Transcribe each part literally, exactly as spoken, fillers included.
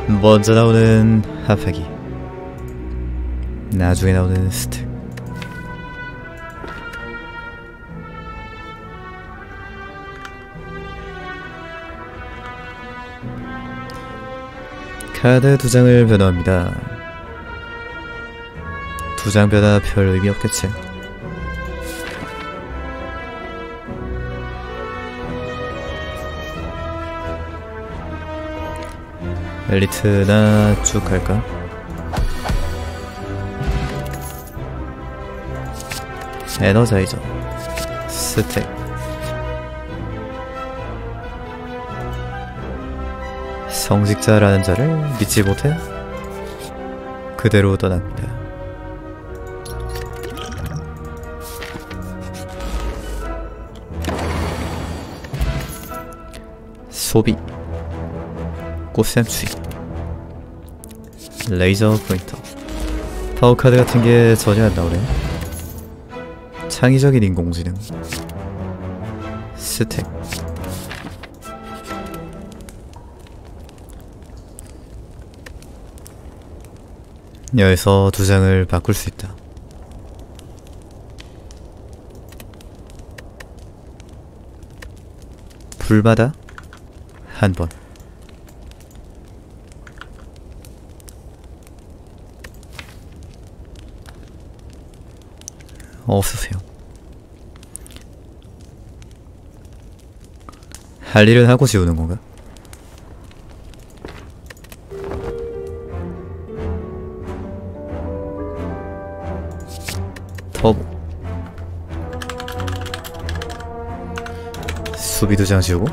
먼저 나오는 하파기, 나중에 나오는 스택. 카드 두 장을 변화합니다. 두 장 변화 별 의미 없겠지. 엘리트나 쭉 갈까? 에너자이저, 스택. 성직자라는 자를 믿지 못해 그대로 떠납니다. 소비, 꽃샘추위, 레이저 포인터. 파워카드 같은게 전혀 안 나오네. 창의적인 인공지능, 스택. 여기서 두 장을 바꿀 수 있다. 불마다 한 번. 없으세요. 할 일은 하고 지우는 건가? 터보. 수비 두 장 지우고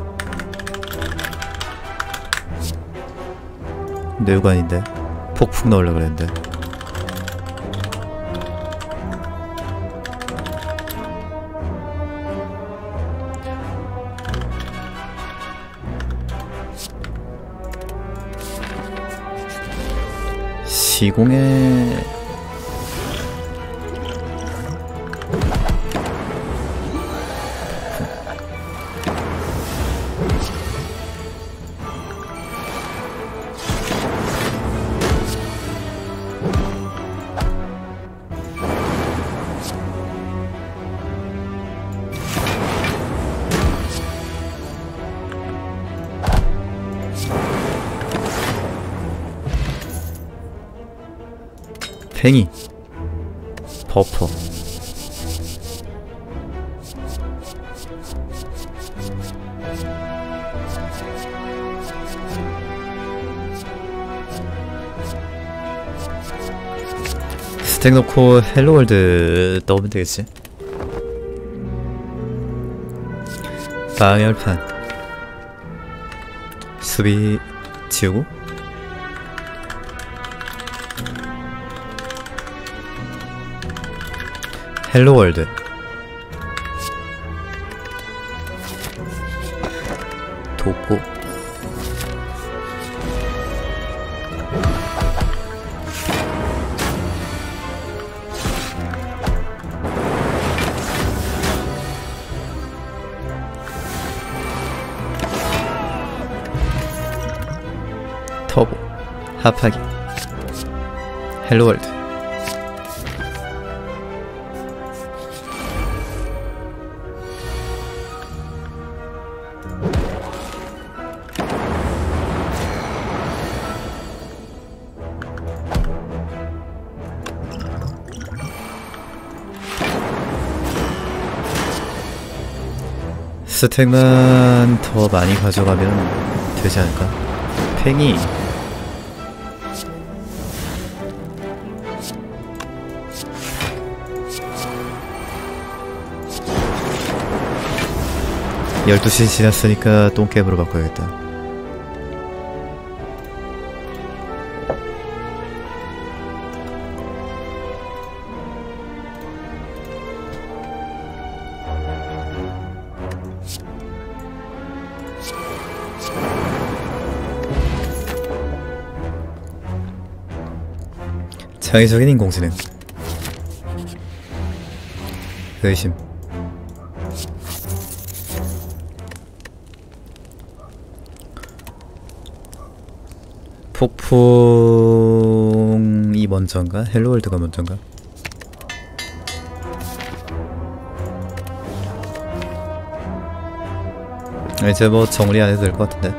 뇌관인데 폭풍 넣으려고 그랬는데. 시공의 팽이, 버퍼. 스택 넣고 헬로월드 넣으면 되겠지. 방열판, 수비 지우고 헬로월드. 돕고 터보, 합하기, 헬로월드. 스택만 더 많이 가져가면 되지 않을까? 팽이. 열두 시 지났으니까 똥겜으로 바꿔야겠다. 창의적인 인공지능, 의심. 폭풍이 먼저인가? 헬로월드가 먼저인가? 이제 뭐 정리 안 해도 될 것 같은데.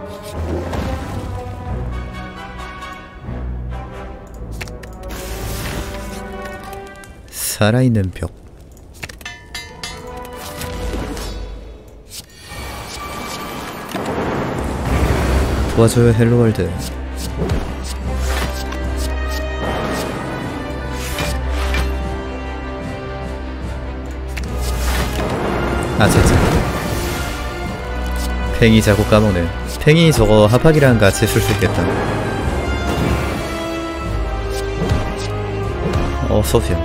살아있는 벽. 도와줘요 헬로월드. 아 진짜 팽이 자꾸 까먹네. 팽이 저거 합학이랑 같이 쓸 수 있겠다. 어 소피아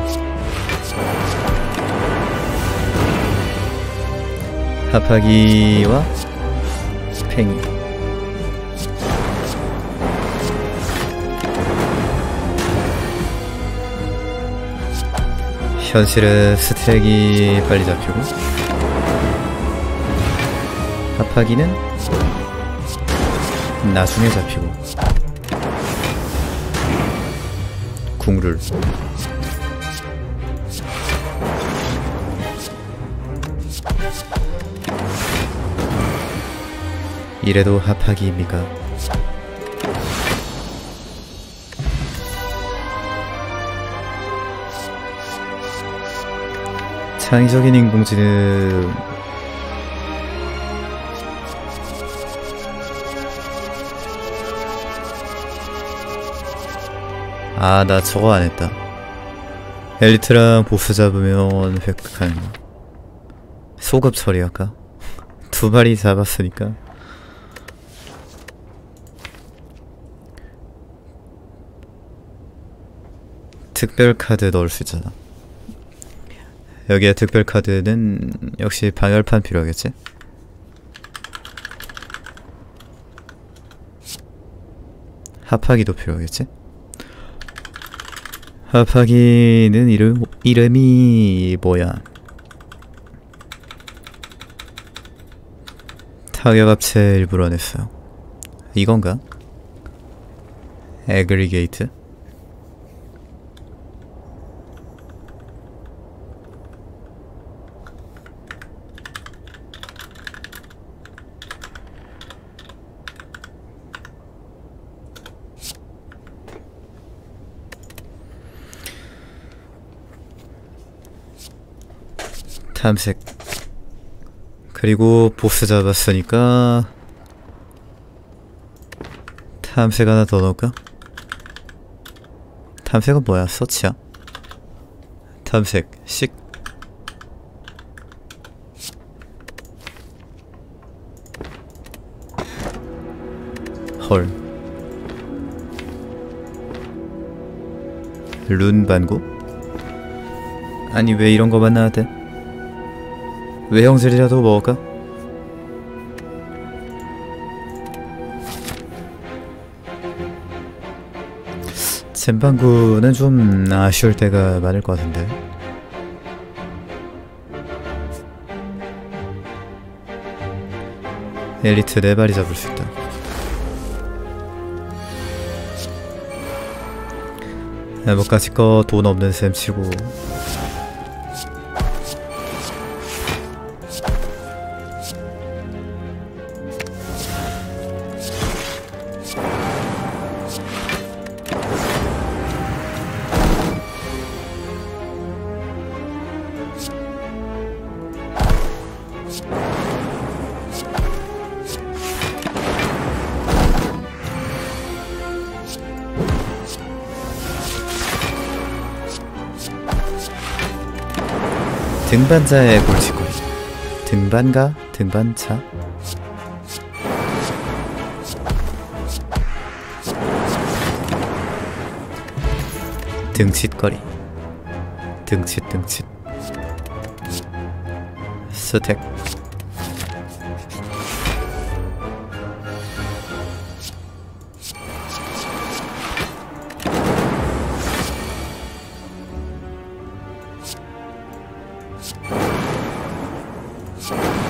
합하기와 팽이. 현실은 스택이 빨리 잡히고 합하기는 나중에 잡히고. 국룰. 이래도 합하기입니까? 창의적인 인공지능. 아, 나 저거 안 했다. 엘리트랑 보스 잡으면 획득하는 거. 소급 처리할까? 두 마리 잡았으니까. 특별 카드 넣을 수 있잖아. 여기에 특별 카드는 역시 방열판 필요하겠지? 합하기도 필요하겠지? 합하기는 이름, 이름이 뭐야? 타격합체 일부러 안 했어요. 이건가? 애그리게이트? 탐색. 그리고 보스 잡았으니까 탐색 하나 더 넣을까? 탐색은 뭐야? 서치야? 탐색 식. 헐. 룬 반구? 아니 왜 이런 거만 나왔대? 외형질이라도 먹을까? 젠방구는 좀 아쉬울 때가 많을 것 같은데. 엘리트 네 마리 잡을 수 있다. 뭐까짓 거 돈 없는 셈 치고. 등반자의 골칫거리. 등반가? 등반차? 등칫거리. 등칫 등칫. 스택.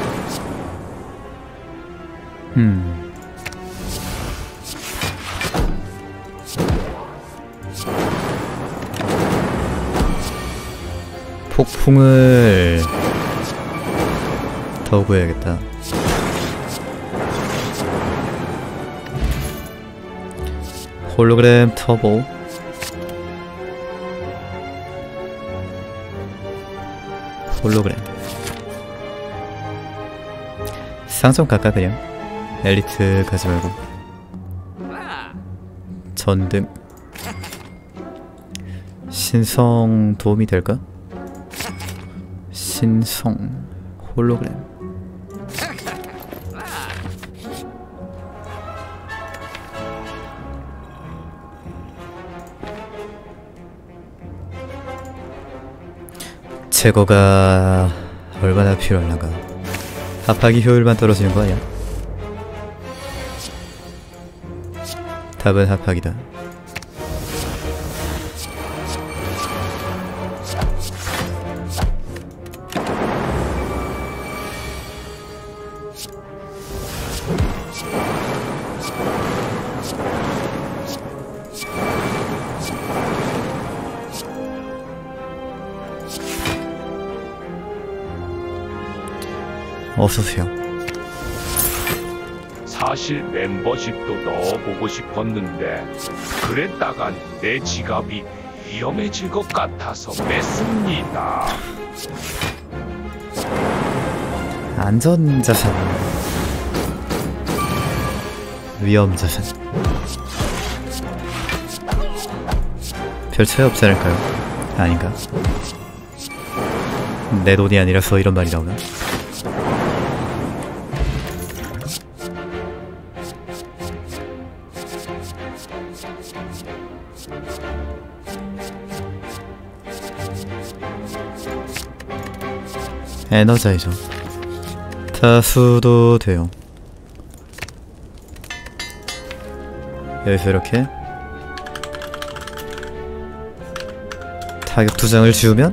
음. 폭풍을 더 구해야겠다. 홀로그램 터보. 홀로그램 상점 갈까 그냥? 엘리트 가지 말고. 전등 신성 도움이 될까? 신성 홀로그램. 제거가 얼마나 필요할란가? 합하기 효율만 떨어지는 거 아니야? 답은 합하기다. 어서오세요. 사실 멤버십도 넣어보고 싶었는데 그랬다간 내 지갑이 위험해질 것 같아서 뺐습니다. 안전자산, 위험자산. 별 차이 없지 않을까요? 아닌가? 내 돈이 아니라서 이런 말이 나오나? 에너자이저 타수도 돼요. 여기서 이렇게 타격 두 장을 지우면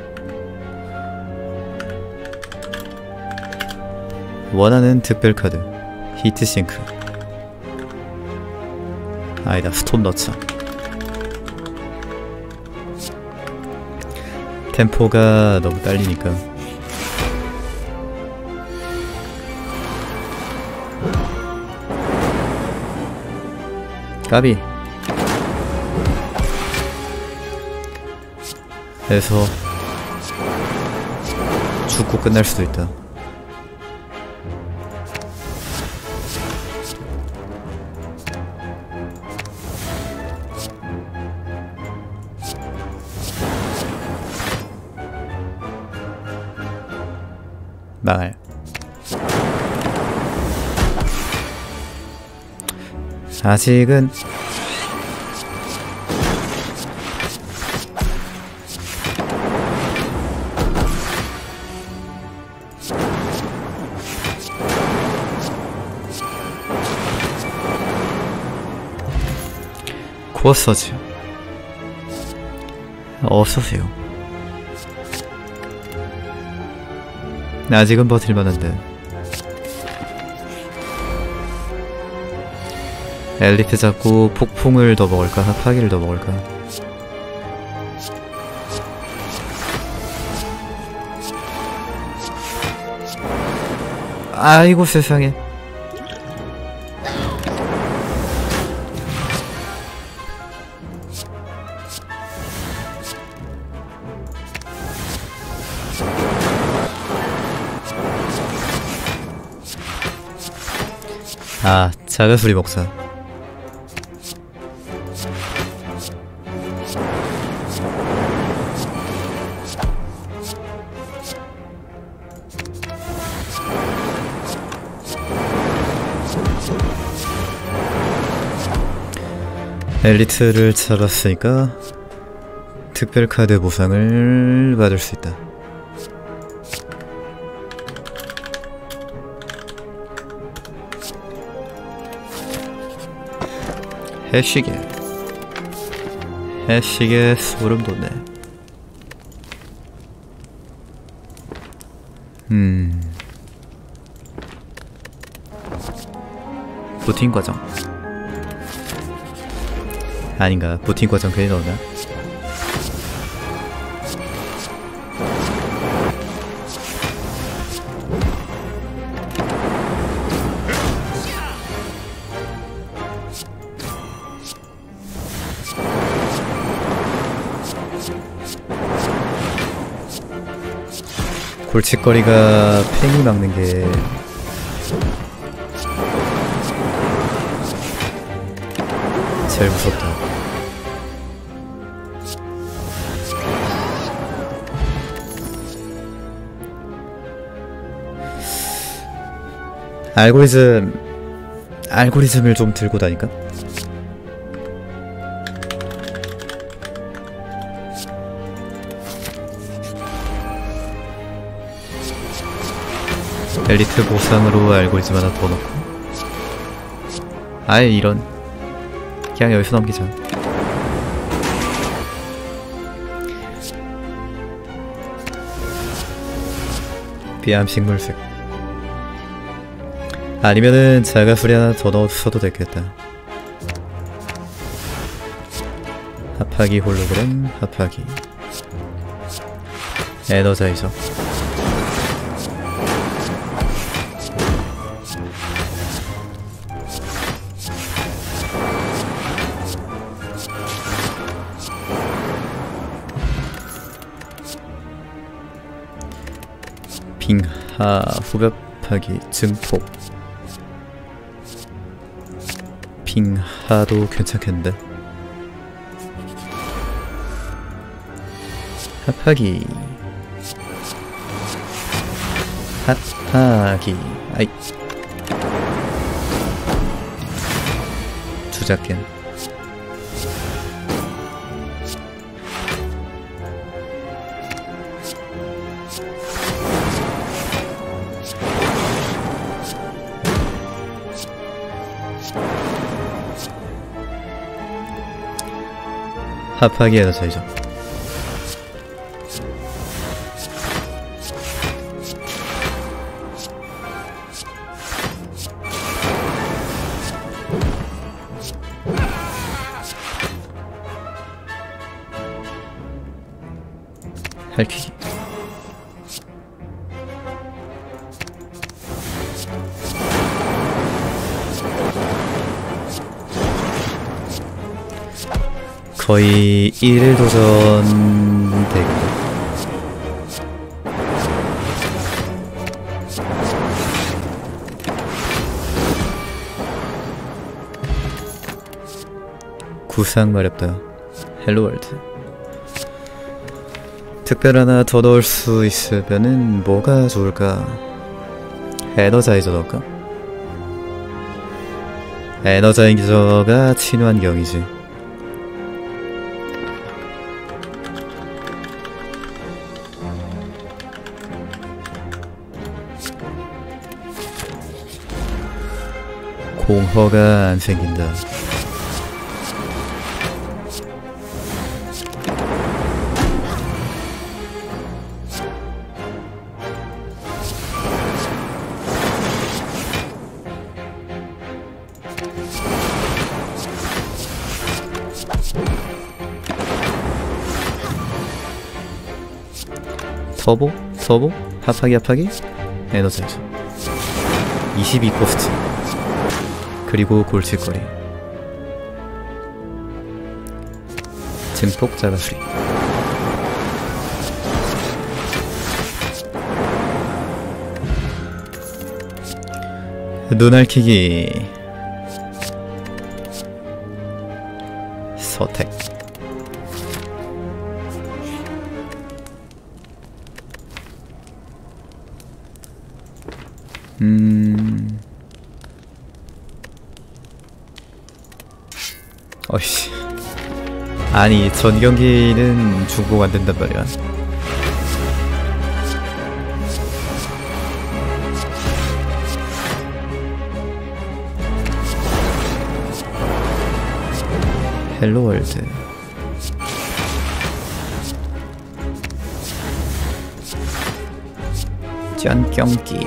원하는 특별카드 히트싱크, 아니다 스톰 넣자. 템포가 너무 딸리니까. 까비. 그래서 죽고 끝날 수도 있다. 망할. 아직은 코어서즈 어서오세요. 아직은 버틸만한데. 엘리트 잡고 폭풍을 더 먹을까? 합하기를 더 먹을까? 아이고 세상에. 아, 자가수리 먹자. 엘리트를 잡았으니까 특별카드 보상을 받을 수 있다. 해시계 해시계 소름 돋네. 음 부팅 과정 아닌가? 부팅 과정 괜히 넣었나? 골칫거리가 팽이 막는 게 제일 무섭다. 알고리즘 알고리즘을 좀 들고 다니까? 엘리트 보상으로 알고리즘 하나 더 넣고. 아예 이런. 그냥 여기서 넘기자. 비암식물색. 아니면은 자가수리 하나 더 넣어도 되겠다. 합하기 홀로그램, 합하기 에너자이저. 빙하 후벼파기 증폭. 빙하도 괜찮겠는데? 합하기 합하기 아이 주작겐. 합하기 에너자이저. 핥히기. 거의 일 도전 되겠네. 구상 마렵다. 헬로월드. 특별 하나 더 넣을 수 있으면은 뭐가 좋을까? 에너자이저 넣을까? 에너자이저가 친환경이지. 공허가 안 생긴다. 터보? 터보? 합하기 합하기? 에너자이저. 이십이 코스트. 그리고 골칫거리. 증폭 자가수리. 눈알키기. 서택. 음... 어이씨. 아니 전경기는 중복 안 된단 말이야. 헬로월드. 전경기.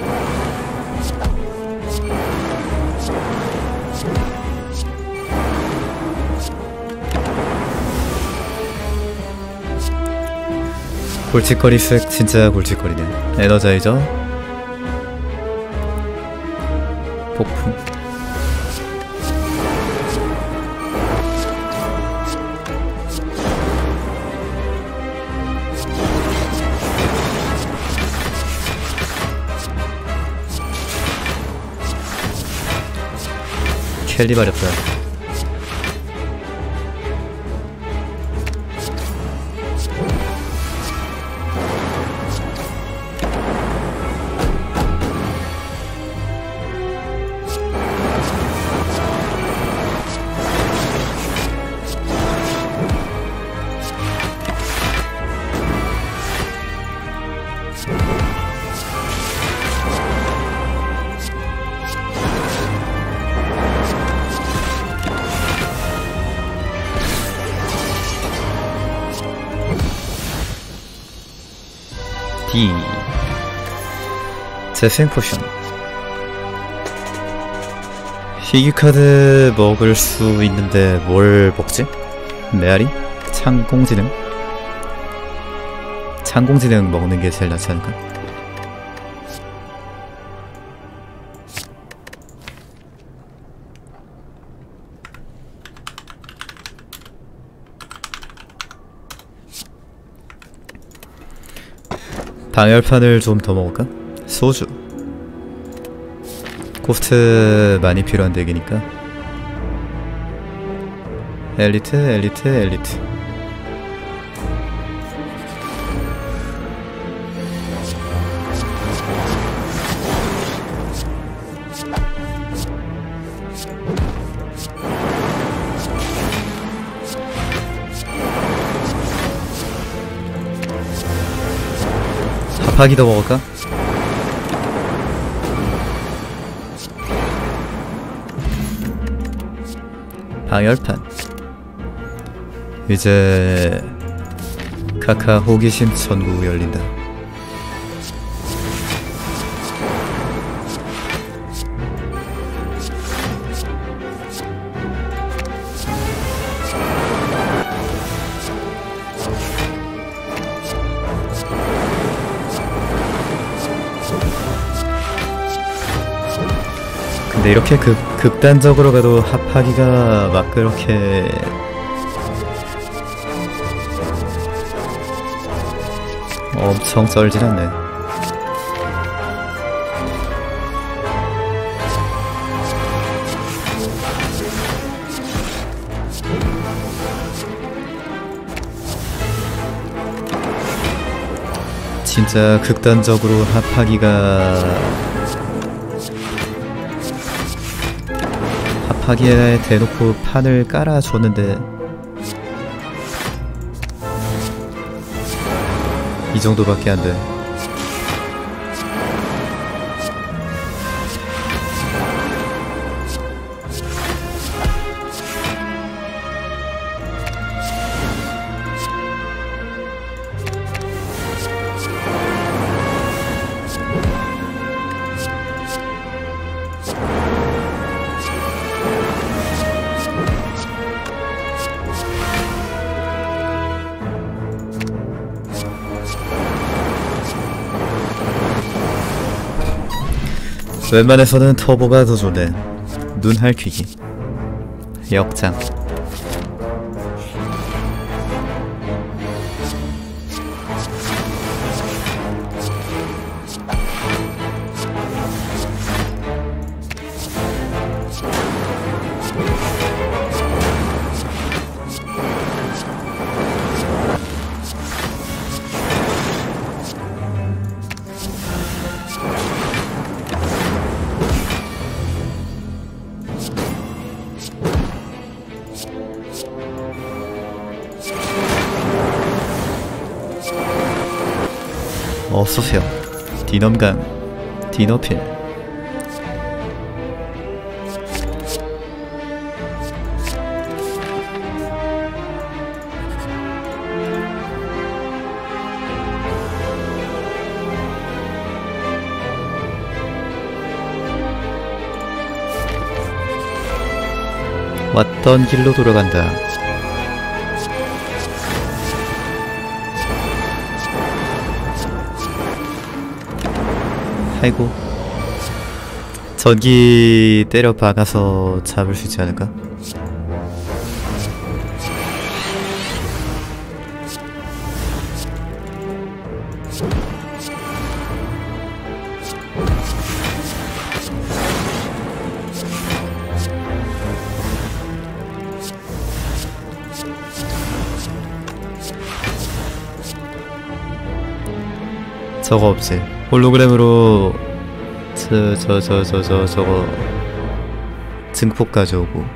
골칫거리 색 진짜 골칫거리네. 에너자이저. 폭풍. 켈리 마렵다. D 재생 포션. 희귀카드 먹을 수 있는데 뭘 먹지? 메아리? 창공지능? 창공지능 먹는 게 제일 낫지 않을까? 방열판을 좀 더 먹을까? 소주. 코스트 많이 필요한 덱이니까. 엘리트, 엘리트, 엘리트. 합하기 더 먹을까? 방열판. 이제 카카 호기심 천국 열린다. 근데 이렇게 극, 극단적으로 가도 합하기가 막 그렇게 엄청 썰진 않네. 진짜 극단적으로 합하기가 합하기에 대놓고 판을 깔아줬는데 이 정도밖에 안 돼. 웬만해서는 터보가 더 좋네. 눈 할퀴기. 역장. 어서오세요. 디넘강 디너필. 왔던 길로 돌아간다. 아이고, 전기 때려 박아서 잡을 수 있지 않을까? 저거 없지. 홀로그램으로 저 저 저 저 저 저거 증폭 가져오고.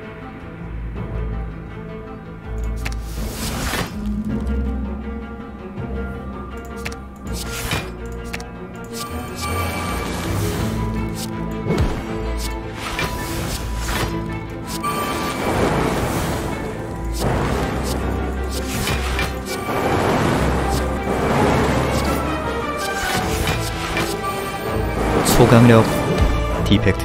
소강력 디펙트.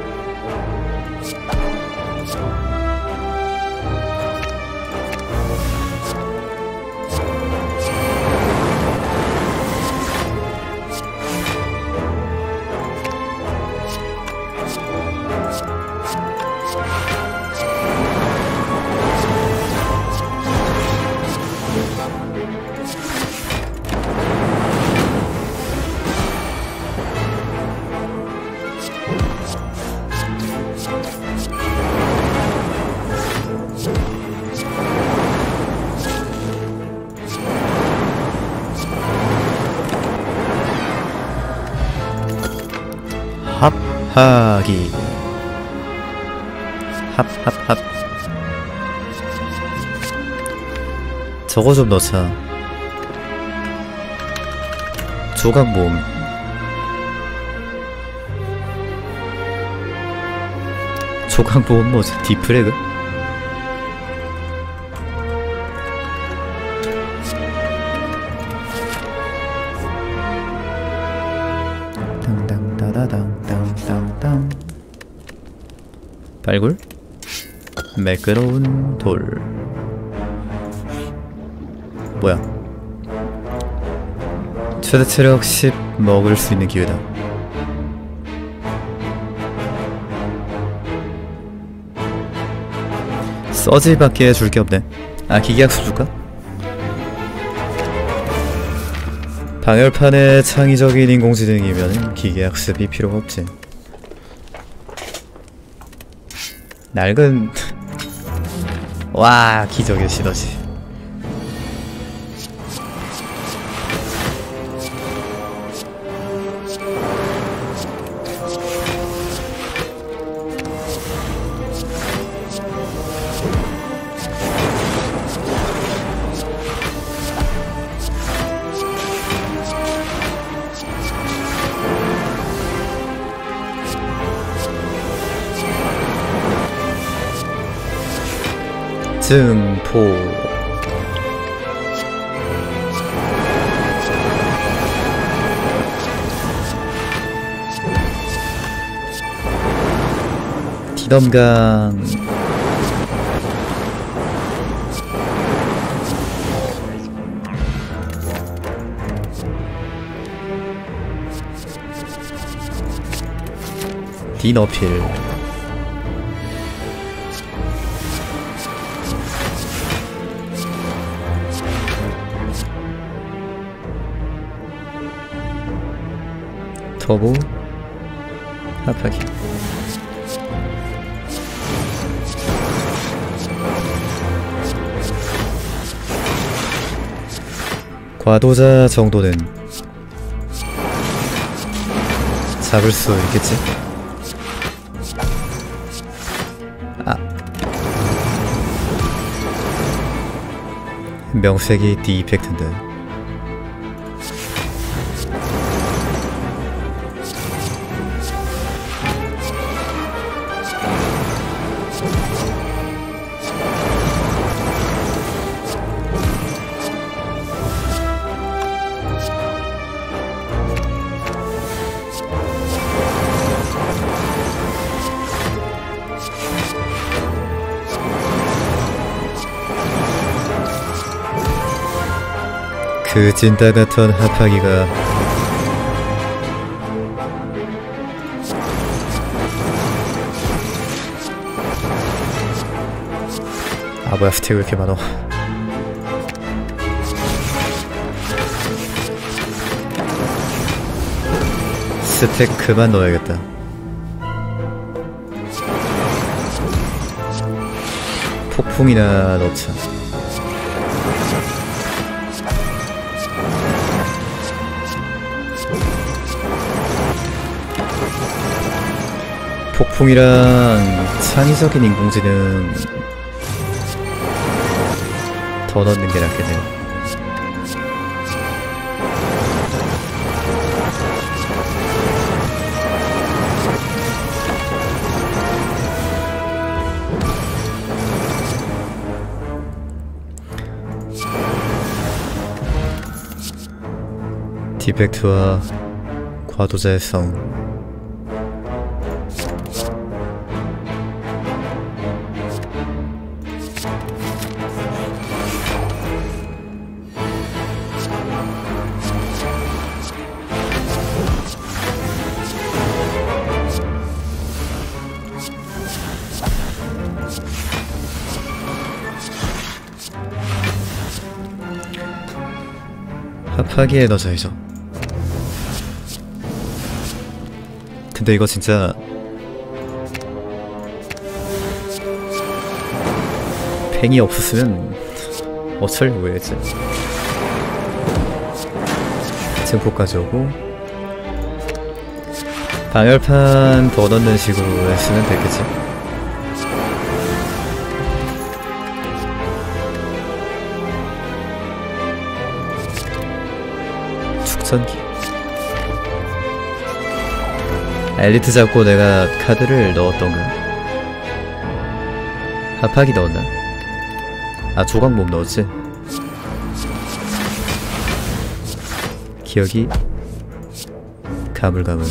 합하기. 합합합. 저거 좀 넣자. 조각모음. 조각모음 뭐지? 디프레그? 땅땅따다당땅땅땅. 발굴? 매끄러운 돌. 뭐야? 최대 체력 십 먹을 수 있는 기회다. 서지밖에 줄 게 없네. 아, 기계학습 줄까? 방열판의 창의적인 인공지능이면 기계학습이 필요가 없지. 낡은 와, 기적의 시너지. 증포. 디덤강. 디너필. 터보 합하기. 과도자 정도는 잡을 수 있겠지? 아, 명색이 디펙트인데. 그 찐따 같은 합하기가 아, 뭐야, 스택 왜 이렇게 많어. 스택 그만 넣어야겠다. 폭풍이나 넣자. 폭풍이랑 창의적인 인공지능 더 넣는 게 낫겠네요. 디펙트와 과도자의 싸움. 합하기에 넣어줘야죠. 근데 이거 진짜 팽이 없었으면 어쩔 뭐였지. 증폭까지 오고 방열판 더 넣는 식으로 했으면 됐겠지. 축전기. 엘리트 잡고 내가 카드를 넣었던가? 합하기 넣었나? 아, 조각몸 넣었지? 기억이 가물가물.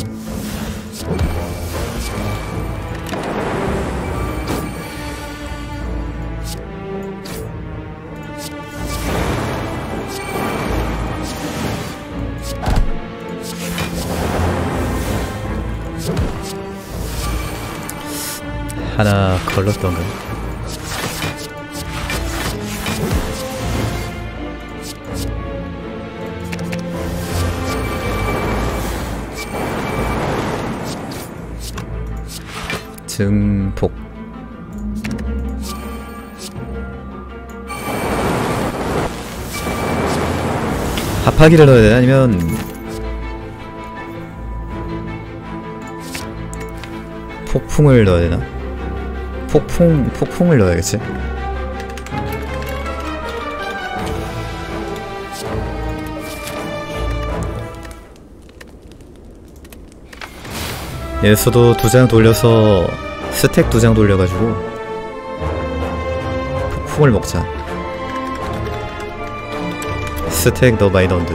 하나 걸렀던가? 증폭. 합하기를 넣어야 되나? 아니면 폭풍을 넣어야 되나? 폭풍, 폭풍을 넣어야겠지? 얘에서도 두 장 돌려서 스택 두 장 돌려가지고 폭풍을 먹자. 스택 더 많이 넣은 듯.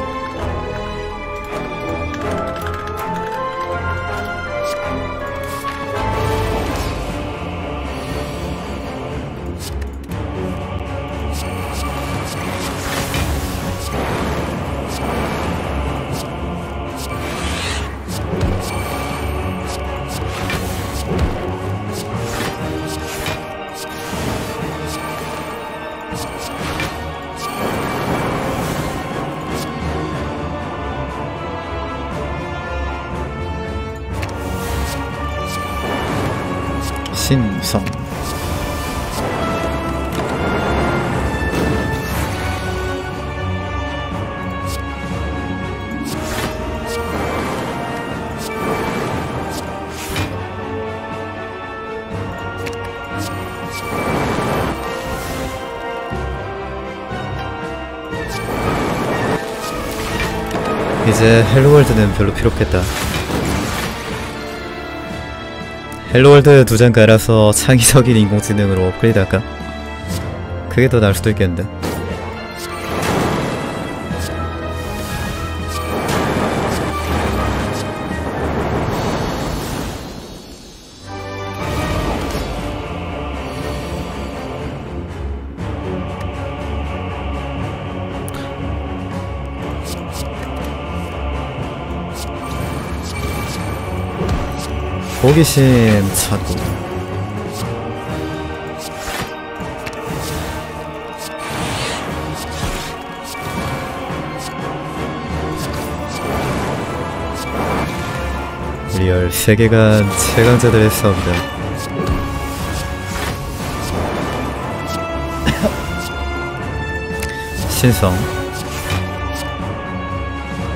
신성. 이제 헬로월드는 별로 필요 없겠다. 헬로월드 두 장 깔아서 창의적인 인공지능으로 업그레이드 할까? 그게 더 나을 수도 있겠는데. 호기심 찾고. 리얼 세계관 최강자들의 싸움이다. 신성.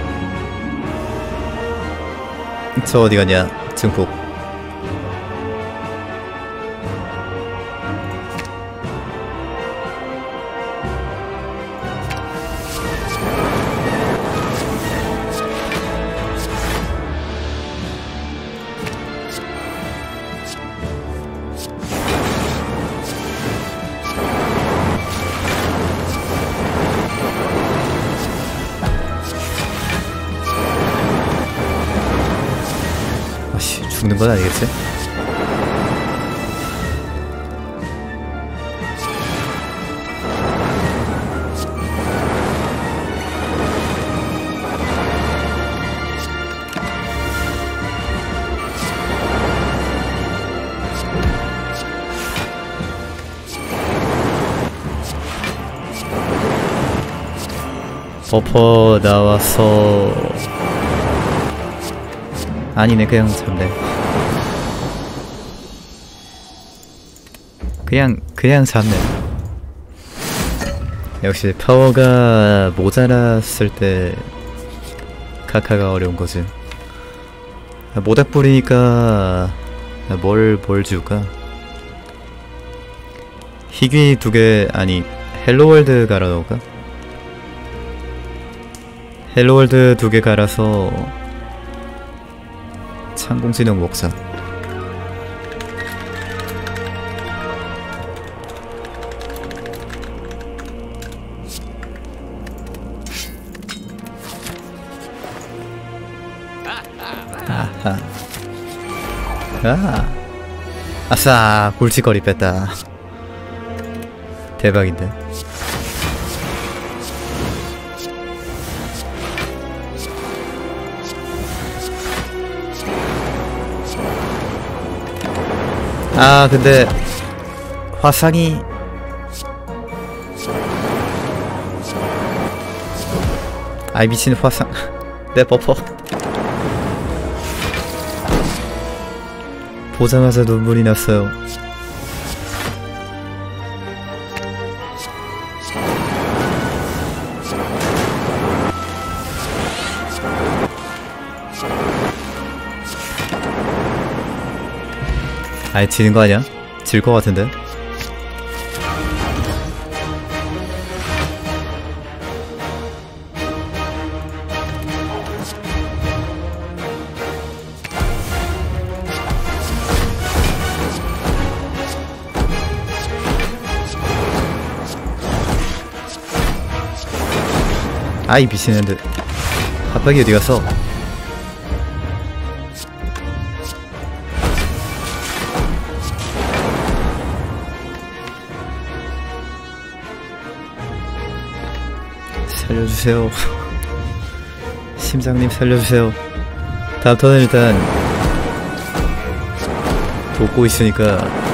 저 어디갔냐? 증폭. 죽는 건 아니겠지? 버퍼 나와서 아니네 그냥 잡네. 그냥 그냥 잡네. 역시 파워가 모자랐을 때 카카가 어려운 거지. 모닥 뿌리니까 뭘 뭘 줄까? 희귀 두 개 아니 헬로월드 갈아 넣을까? 헬로월드 두 개 갈아서 창공지능 먹자. 아하. 아. 아싸 골치거리 뺐다. 대박인데. 아 근데 화상이 아이 미친 화상 내 버퍼 보자마자 눈물이 났어요. 아예 지는 거 아니야? 질 거 같은데? 아이 미친애들 합박이 어디갔어? 살려주세요. 심장님 살려주세요. 다음 턴은 일단 돕고 있으니까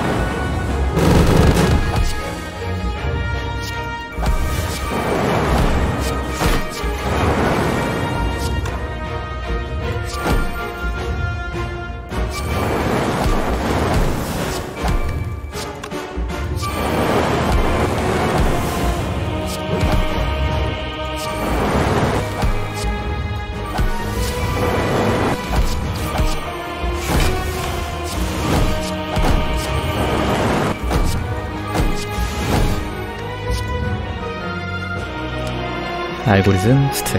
알고리즘 스택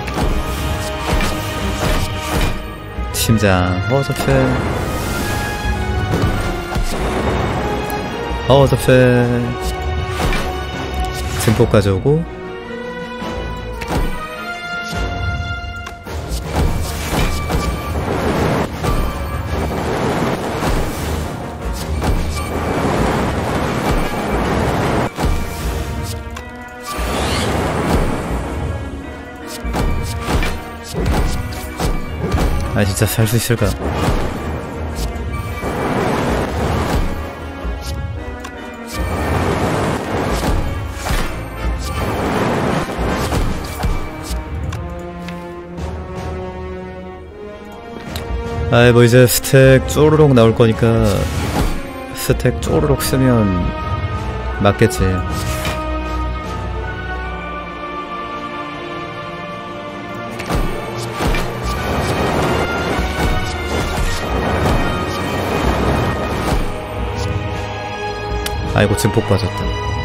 심장 허접해 허접해 증폭 가져오고 아 진짜 살 수 있을까? 아이 뭐 이제 스택 쪼르륵 나올 거니까 스택 쪼르륵 쓰면 맞겠지. 아이고 증폭 빠졌다.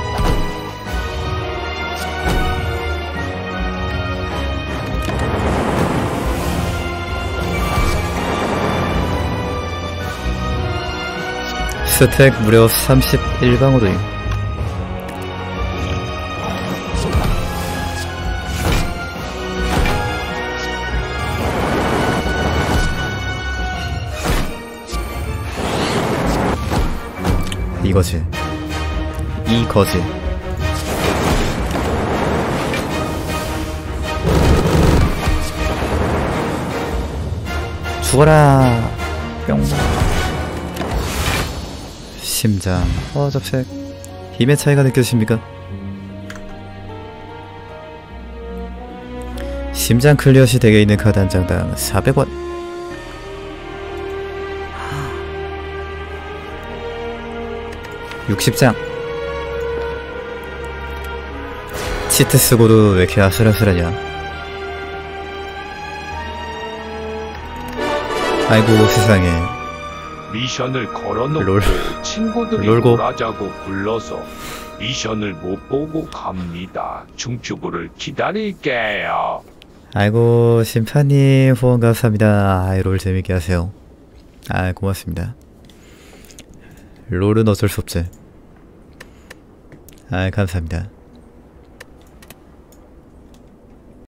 스택 무려 삼십일 방어도임. 이거지. 이거지. 죽어라. 뿅. 심장. 어, 접색. 힘의 차이가 느껴지십니까? 심장 클리어 시 덱에 있는 카드 한 장당 사백 원. 육십 장. 치트 쓰고도 왜 이렇게 아슬아슬하냐. 아이고 세상에. 미션을 걸어놓고 롤. 친구들이 롤고. 놀아자고 불러서 미션을 못 보고 갑니다. 중추부를 기다릴게요. 아이고 심판님 후원 감사합니다. 아이 롤 재밌게 하세요. 아 고맙습니다. 롤은 어쩔 수 없지. 아 감사합니다.